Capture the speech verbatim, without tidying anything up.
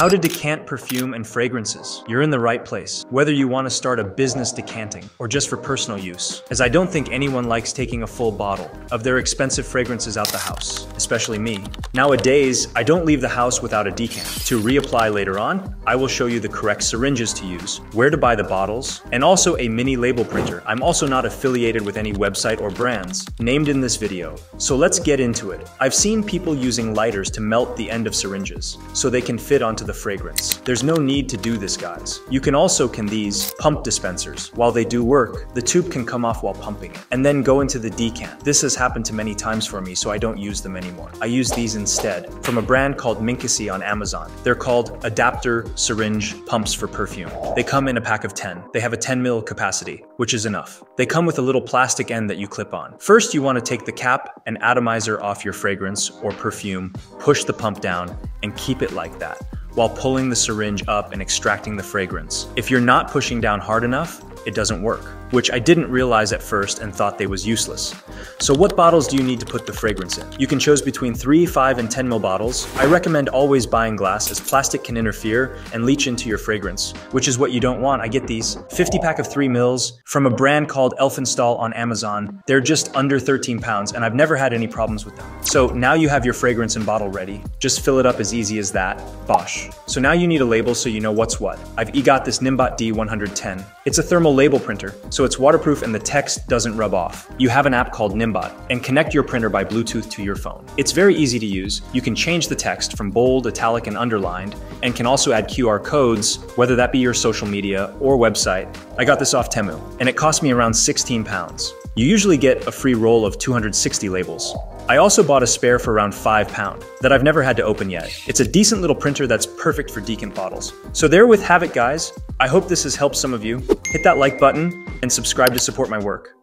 How to decant perfume and fragrances. You're in the right place, whether you want to start a business decanting or just for personal use, as I don't think anyone likes taking a full bottle of their expensive fragrances out the house, especially me. Nowadays, I don't leave the house without a decant. To reapply later on, I will show you the correct syringes to use, where to buy the bottles, and also a mini label printer. I'm also not affiliated with any website or brands named in this video, so let's get into it. I've seen people using lighters to melt the end of syringes, so they can fit onto the fragrance. There's no need to do this, guys. You can also can these pump dispensers. While they do work, the tube can come off while pumping it, and then go into the decant. This has happened to many times for me, so I don't use them anymore. I use these instead, from a brand called Minkasi on Amazon. They're called adapter syringe pumps for perfume. They come in a pack of ten. They have a ten mil capacity, which is enough. They come with a little plastic end that you clip on. First, you want to take the cap and atomizer off your fragrance or perfume, push the pump down, and keep it like that, while pulling the syringe up and extracting the fragrance. If you're not pushing down hard enough, it doesn't work, which I didn't realize at first and thought they was useless. So what bottles do you need to put the fragrance in? You can choose between three, five, and ten mil bottles. I recommend always buying glass, as plastic can interfere and leach into your fragrance, which is what you don't want. I get these fifty pack of three mils from a brand called Elfenstahl on Amazon. They're just under thirteen pounds, and I've never had any problems with them. So now you have your fragrance and bottle ready. Just fill it up as easy as that. Bosh. So now you need a label so you know what's what. I've e-got this NIMBOT D one ten. It's a thermal label printer, so it's waterproof and the text doesn't rub off. You have an app called NIMBOT, and connect your printer by Bluetooth to your phone. It's very easy to use. You can change the text from bold, italic, and underlined, and can also add Q R codes, whether that be your social media or website. I got this off Temu, and it cost me around sixteen pounds. You usually get a free roll of two hundred sixty labels. I also bought a spare for around five pounds that I've never had to open yet. It's a decent little printer that's perfect for decant bottles. So there with have it, guys. I hope this has helped some of you. Hit that like button and subscribe to support my work.